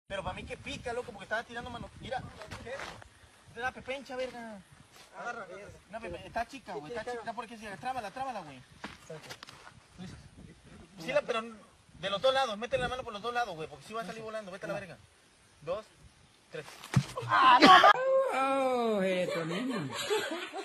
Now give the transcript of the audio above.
Pero para mí que pica, loco, porque estaba tirando mano. Mira, ¿qué? Es una pepencha, verga. Agarra, verga. Está chica, güey, está chica. ¿Por qué sí? Trámala, güey. Sí, pero de los dos lados, métele la mano por los dos lados, güey, porque si va a salir volando. Vete a la verga. 2, 3. Oh, esto, niño.